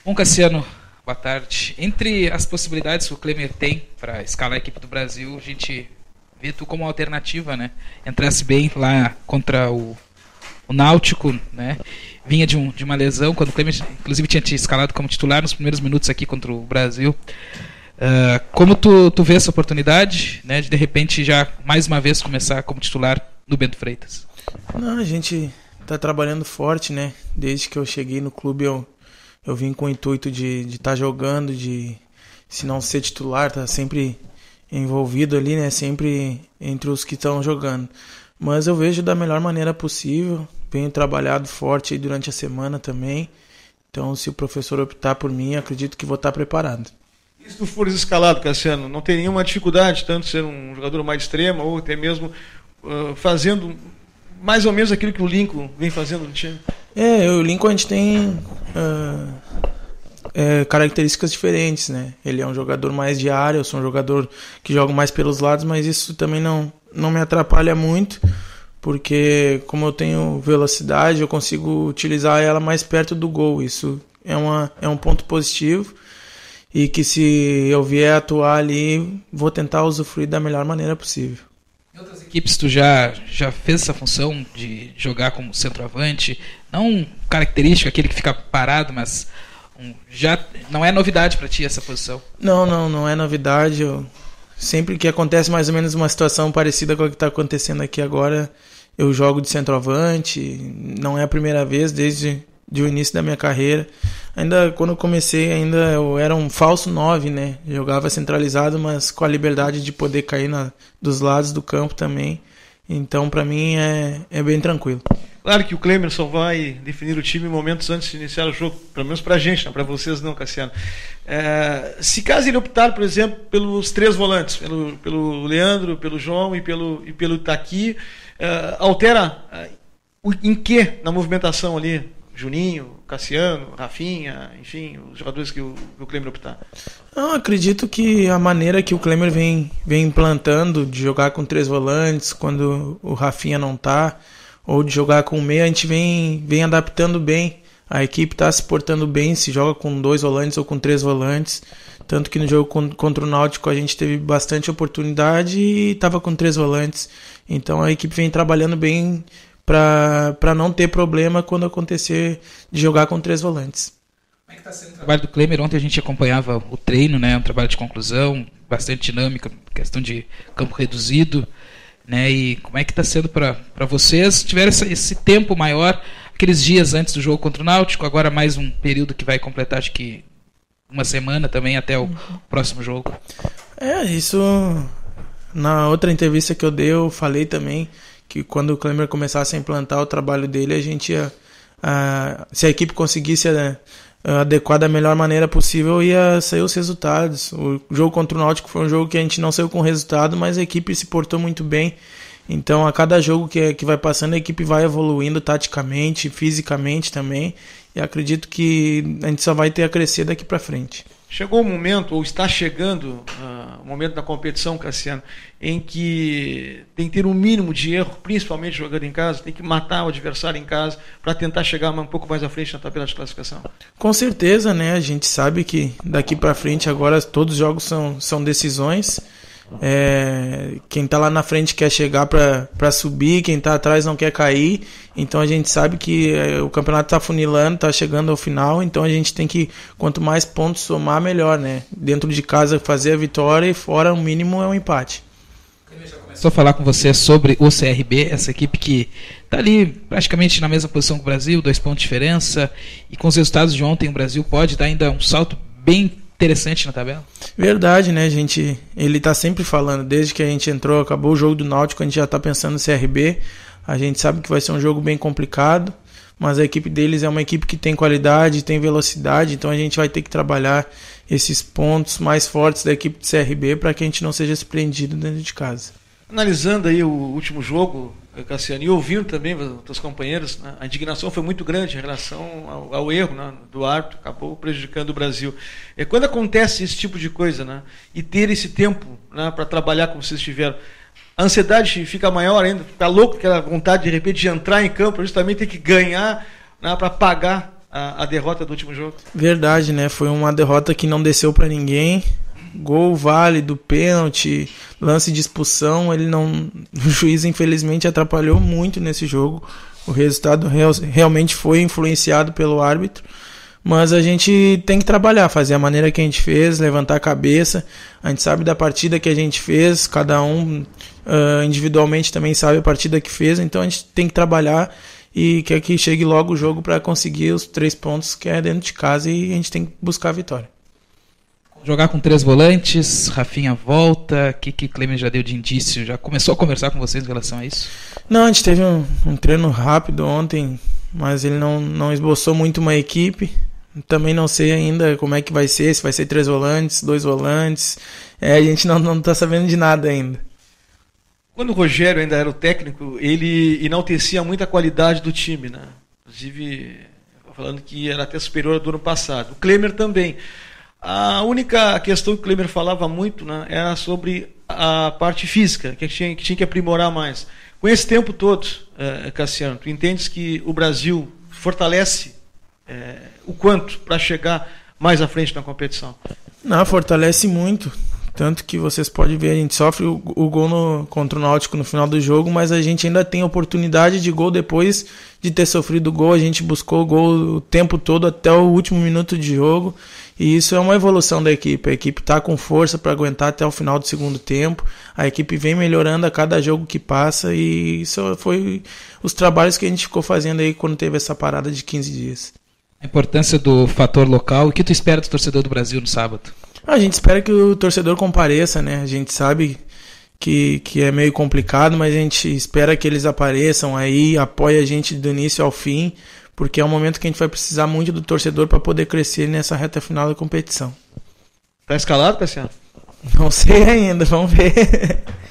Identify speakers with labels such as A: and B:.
A: Bom, Cassiano, boa tarde. Entre as possibilidades que o Klemer tem para escalar a equipe do Brasil, a gente vê tu como alternativa, né? Entrasse bem lá contra o Náutico, né? Vinha de uma lesão, quando o Klemer, inclusive, tinha te escalado como titular nos primeiros minutos aqui contra o Brasil. Como tu vê essa oportunidade, né, de repente já mais uma vez começar como titular no Bento Freitas?
B: Não, a gente está trabalhando forte, né? Desde que eu cheguei no clube eu vim com o intuito de estar jogando, de, se não ser titular, tá sempre envolvido ali, né? Sempre entre os que estão jogando. Mas eu vejo da melhor maneira possível. Venho trabalhado forte aí durante a semana também. Então, se o professor optar por mim, acredito que vou estar preparado.
C: E se tu fores escalado, Cassiano, não tem nenhuma dificuldade, tanto ser um jogador mais extremo ou até mesmo fazendo mais ou menos aquilo que o Lincoln vem fazendo no time?
B: O Lincoln a gente tem características diferentes, né? Ele é um jogador mais de área, eu sou um jogador que joga mais pelos lados, mas isso também não me atrapalha muito, porque como eu tenho velocidade, eu consigo utilizar ela mais perto do gol. Isso é um ponto positivo. E que se eu vier atuar ali, vou tentar usufruir da melhor maneira possível.
A: Em outras equipes tu já fez essa função de jogar como centroavante? Não característica, aquele que fica parado, mas já não é novidade para ti essa posição?
B: Não é novidade. Sempre que acontece mais ou menos uma situação parecida com a que está acontecendo aqui agora, eu jogo de centroavante. Não é a primeira vez desde o início da minha carreira. Ainda quando eu comecei, eu era um falso 9, né? Jogava centralizado, mas com a liberdade de poder cair dos lados do campo também. Então, para mim, é bem tranquilo.
C: Claro que o Klemer só vai definir o time momentos antes de iniciar o jogo, pelo menos pra gente, para vocês não, Cassiano. Se caso ele optar, por exemplo, pelos três volantes, pelo Leandro, pelo João e pelo Itaqui, altera em que na movimentação ali? Juninho, Cassiano, Rafinha, enfim, os jogadores que o Klemer optar.
B: Eu acredito que a maneira que o Klemer vem implantando de jogar com três volantes, quando o Rafinha não tá, ou de jogar com meia, a gente vem adaptando bem. A equipe está se portando bem, se joga com dois volantes ou com três volantes. Tanto que no jogo contra o Náutico a gente teve bastante oportunidade e estava com três volantes. Então a equipe vem trabalhando bem para não ter problema quando acontecer de jogar com três volantes.
A: Como é que está sendo o trabalho do Klemer? Ontem a gente acompanhava o treino, né? Um trabalho de conclusão, bastante dinâmica, questão de campo reduzido, né? E como é que está sendo para vocês? Tiveram esse tempo maior, aqueles dias antes do jogo contra o Náutico, agora mais um período que vai completar, acho que uma semana também até o próximo jogo.
B: Isso na outra entrevista que eu dei, eu falei também que quando o Klemer começasse a implantar o trabalho dele, a gente ia, se a equipe conseguisse adequar da melhor maneira possível, ia sair os resultados. O jogo contra o Náutico foi um jogo que a gente não saiu com resultado, mas a equipe se portou muito bem. Então, a cada jogo que vai passando, a equipe vai evoluindo taticamente, fisicamente também, e acredito que a gente só vai ter a crescer daqui para frente.
C: Chegou o momento, ou está chegando o momento da competição, Cassiano, em que tem que ter um mínimo de erro, principalmente jogando em casa, tem que matar o adversário em casa para tentar chegar um pouco mais à frente na tabela de classificação.
B: Com certeza, né? A gente sabe que daqui para frente agora todos os jogos são decisões. Quem está lá na frente quer chegar para subir, quem está atrás não quer cair. Então a gente sabe que o campeonato está funilando, está chegando ao final. Então a gente tem que, quanto mais pontos somar, melhor, né? Dentro de casa fazer a vitória e fora o mínimo é um empate.
A: Eu já começou a falar com você sobre o CRB, essa equipe que está ali praticamente na mesma posição que o Brasil, 2 pontos de diferença, e com os resultados de ontem o Brasil pode dar ainda um salto bem interessante na tabela.
B: Verdade, né, gente? Ele tá sempre falando, desde que a gente entrou, acabou o jogo do Náutico, a gente já tá pensando no CRB. A gente sabe que vai ser um jogo bem complicado, mas a equipe deles é uma equipe que tem qualidade, tem velocidade, então a gente vai ter que trabalhar esses pontos mais fortes da equipe do CRB para que a gente não seja surpreendido dentro de casa.
C: Analisando aí o último jogo, Cassiano, e ouvindo também os teus companheiros, né, a indignação foi muito grande em relação ao erro, né, do árbitro, acabou prejudicando o Brasil. Quando acontece esse tipo de coisa, né, e ter esse tempo, né, para trabalhar como vocês tiveram, a ansiedade fica maior ainda, fica louco aquela vontade de repente de entrar em campo, justamente ter que ganhar, né, para pagar a derrota do último jogo?
B: Verdade, né? Foi uma derrota que não desceu para ninguém. Gol válido, pênalti, lance de expulsão, o juiz infelizmente atrapalhou muito nesse jogo. O resultado realmente foi influenciado pelo árbitro, mas a gente tem que trabalhar, fazer a maneira que a gente fez, levantar a cabeça. A gente sabe da partida que a gente fez, cada um individualmente também sabe a partida que fez, então a gente tem que trabalhar e quer que chegue logo o jogo para conseguir os 3 pontos que é dentro de casa, e a gente tem que buscar a vitória.
A: Jogar com 3 volantes, Rafinha volta, o que Clemer já deu de indício? Já começou a conversar com vocês em relação a isso?
B: Não, a gente teve um treino rápido ontem, mas ele não esboçou muito uma equipe. Também não sei ainda como é que vai ser, se vai ser 3 volantes, 2 volantes. A gente não está sabendo de nada ainda.
C: Quando o Rogério ainda era o técnico, ele enaltecia muito a qualidade do time, né? Inclusive, falando que era até superior ao do ano passado. O Clemer também. A única questão que o Clemer falava muito, né, era sobre a parte física, que tinha que aprimorar mais. Com esse tempo todo, Cassiano, tu entendes que o Brasil fortalece o quanto para chegar mais à frente na competição?
B: Não, fortalece muito. Tanto que vocês podem ver, a gente sofre o gol contra o Náutico no final do jogo, mas a gente ainda tem oportunidade de gol depois de ter sofrido o gol. A gente buscou o gol o tempo todo até o último minuto de jogo. E isso é uma evolução da equipe. A equipe está com força para aguentar até o final do segundo tempo. A equipe vem melhorando a cada jogo que passa, e isso foi os trabalhos que a gente ficou fazendo aí quando teve essa parada de 15 dias.
A: A importância do fator local. O que tu espera do torcedor do Brasil no sábado?
B: A gente espera que o torcedor compareça, né? A gente sabe que é meio complicado, mas a gente espera que eles apareçam aí, apoiem a gente do início ao fim, porque é um momento que a gente vai precisar muito do torcedor para poder crescer nessa reta final da competição.
C: Tá escalado, Cassiano?
B: Não sei ainda, vamos ver.